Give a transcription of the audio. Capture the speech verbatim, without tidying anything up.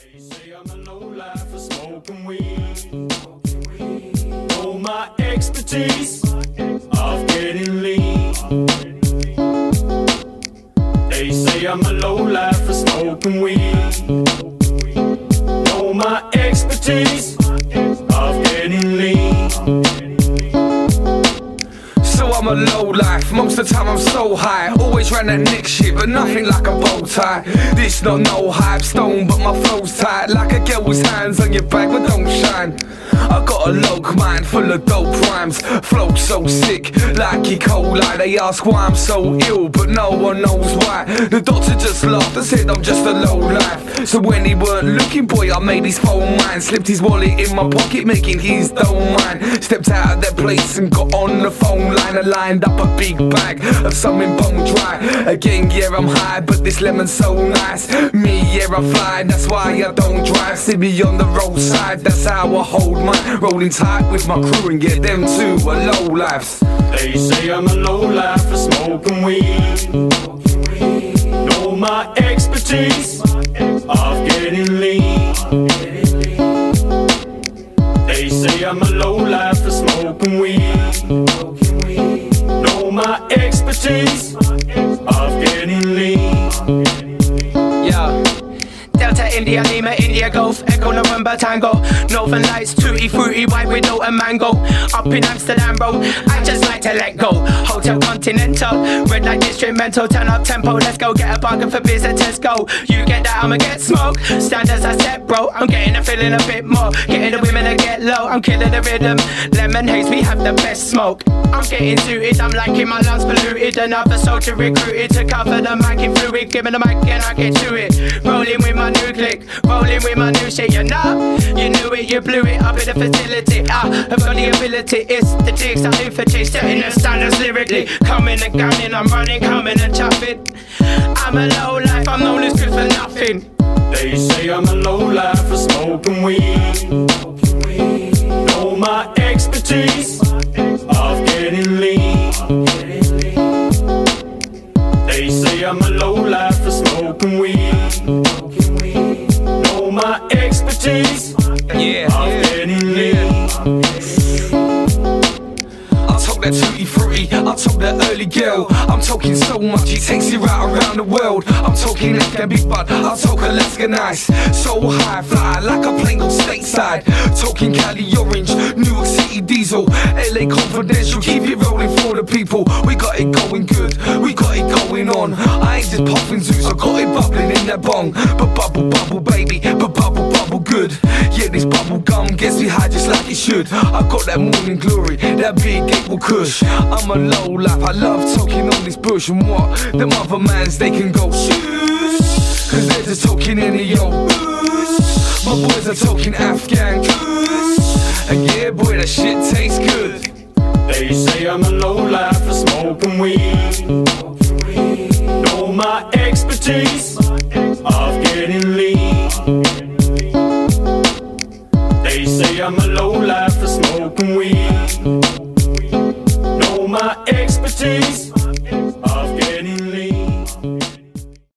They say I'm a lowlife for smoking weed. Know my expertise of getting lean. They say I'm a lowlife for smoking weed. Know my expertise of getting lean. So I'm a low life, most of the time I'm so high. Always ran that Nick shit, but nothing like a bow tie. This not no hype stone, but my flow's tight. Like a girl with hands on your back, but don't shine. I got a loc mind full of dope rhymes. Flow so sick, like E. coli. They ask why I'm so ill, but no one knows why. The doctor just laughed and said I'm just a low life. So when he weren't looking, boy, I made his phone mine. Slipped his wallet in my pocket, making his don't mind. Stepped out of that place and got on the phone line and lined up a big bag of something bone dry. Again, yeah, I'm high, but this lemon's so nice. Me, yeah, I fly, that's why I don't drive. See me on the roadside, that's how I hold mine. Rolling tight with my crew and get them too are low lives. They say I'm a lowlife for smoking weed. Know my expertise of getting lean. They say I'm a lowlife for smoking weed. Know my expertise of getting lean. Yeah. Delta, India, Lima, India, Golf, Echo, November, Tango. Northern Lights, tutti fruity, white widow and mango. Up in Amsterdam Road, I just like to let go. Hotel Continental, red light district mental. Turn up tempo, let's go get a bargain for beers at Tesco. You get that, I'ma get smoke. Stand as I step, bro. I'm getting a feeling a bit more. Getting the women to get low, I'm killing the rhythm. Lemon haze, we have the best smoke. I'm getting suited, I'm liking my lungs polluted. Another soldier recruited to cover the mic in fluid. Give me the mic and I get to it. Rolling with my new click, rolling with my new shit. You know, you knew it, you blew it up in the facility. I have got the ability, it's the jigs I'm infantry. Setting the standards lyrically. Coming and gunning, I'm running, coming and chuffing. I'm a low life, I'm known as good for nothing. They say I'm a lowlife for smoking weed. Know my expertise of getting lean. They say I'm a lowlife for smoking weed. Know my expertise Yeah, of yeah, getting lean. I talk that tutti fruity, I talk that early girl. I'm talking so much, he takes you right around the world. I'm talking Afghan big bud, I talk Alaska nice. So high, fly like a plane go stateside. Talking Cali orange, New York City diesel, L A confidential, keep it rolling for the people. We got it going good, we got it going on. I ain't just popping zoos, I got it bubbling in that bong. But bubble, bubble baby, but bubble, bubble good. Yeah, this bubble gum gets me high just like it should. I got that morning glory, that big April kush. I'm a low life, I love talking on this bush. And what, them other mans, they can go shoosh, cause they're just talking in the yo bush. My boys are talking Afghan kush, and yeah boy, that shit tastes good. They say I'm a lowlife for smoking weed. Know my expertise of getting lean. They say I'm a lowlife for smoking weed. Know my expertise